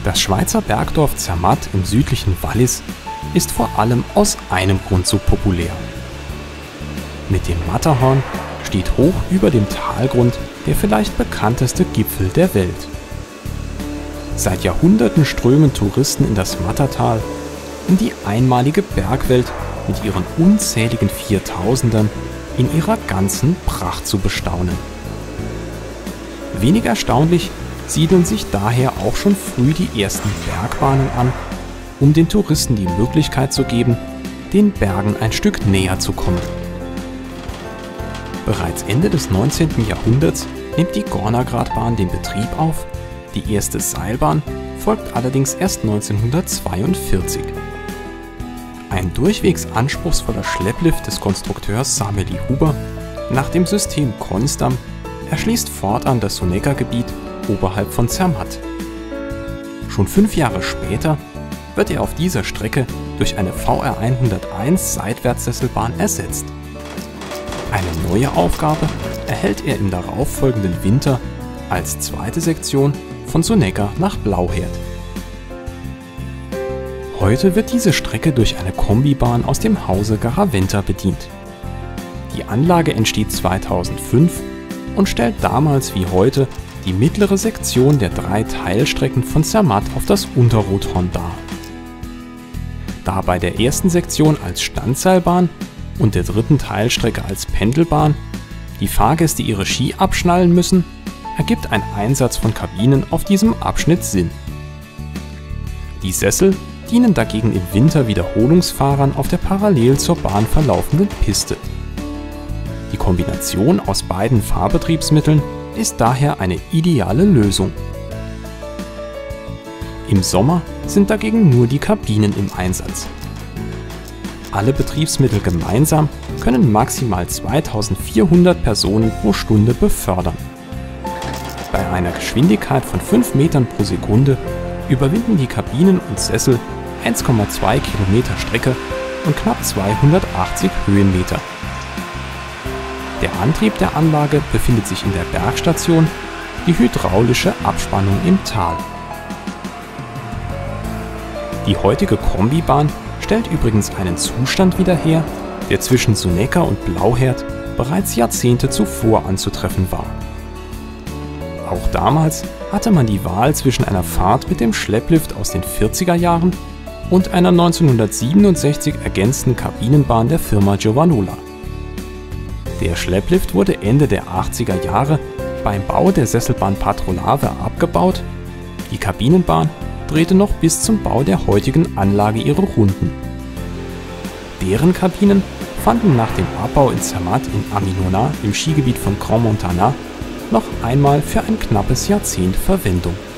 Das Schweizer Bergdorf Zermatt im südlichen Wallis ist vor allem aus einem Grund so populär. Mit dem Matterhorn steht hoch über dem Talgrund der vielleicht bekannteste Gipfel der Welt. Seit Jahrhunderten strömen Touristen in das Mattertal, um die einmalige Bergwelt mit ihren unzähligen Viertausendern in ihrer ganzen Pracht zu bestaunen. Wenig erstaunlich siedeln sich daher auch schon früh die ersten Bergbahnen an, um den Touristen die Möglichkeit zu geben, den Bergen ein Stück näher zu kommen. Bereits Ende des 19. Jahrhunderts nimmt die Gornergratbahn den Betrieb auf, die erste Seilbahn folgt allerdings erst 1942. Ein durchwegs anspruchsvoller Schlepplift des Konstrukteurs Sameli Huber nach dem System Konstam erschließt fortan das Sonegga-Gebiet oberhalb von Zermatt. Schon 5 Jahre später wird er auf dieser Strecke durch eine VR 101 Seitwärtssesselbahn ersetzt. Eine neue Aufgabe erhält er im darauffolgenden Winter als zweite Sektion von Sonegga nach Blauherd. Heute wird diese Strecke durch eine Kombibahn aus dem Hause Garaventa bedient. Die Anlage entsteht 2005 und stellt damals wie heute die mittlere Sektion der 3 Teilstrecken von Zermatt auf das Unterrothorn dar. Da bei der ersten Sektion als Standseilbahn und der dritten Teilstrecke als Pendelbahn die Fahrgäste ihre Ski abschnallen müssen, ergibt ein Einsatz von Kabinen auf diesem Abschnitt Sinn. Die Sessel dienen dagegen im Winter Wiederholungsfahrern auf der parallel zur Bahn verlaufenden Piste. Die Kombination aus beiden Fahrbetriebsmitteln ist daher eine ideale Lösung. Im Sommer sind dagegen nur die Kabinen im Einsatz. Alle Betriebsmittel gemeinsam können maximal 2400 Personen pro Stunde befördern. Bei einer Geschwindigkeit von 5 Metern pro Sekunde überwinden die Kabinen und Sessel 1,2 Kilometer Strecke und knapp 280 Höhenmeter. Der Antrieb der Anlage befindet sich in der Bergstation, die hydraulische Abspannung im Tal. Die heutige Kombibahn stellt übrigens einen Zustand wieder her, der zwischen Sonegga und Blauherd bereits Jahrzehnte zuvor anzutreffen war. Auch damals hatte man die Wahl zwischen einer Fahrt mit dem Schlepplift aus den 40er Jahren und einer 1967 ergänzten Kabinenbahn der Firma Giovanola. Der Schlepplift wurde Ende der 80er Jahre beim Bau der Sesselbahn Patrolave abgebaut, die Kabinenbahn drehte noch bis zum Bau der heutigen Anlage ihre Runden. Deren Kabinen fanden nach dem Abbau in Zermatt in Aminona im Skigebiet von Grand Montana noch einmal für ein knappes Jahrzehnt Verwendung.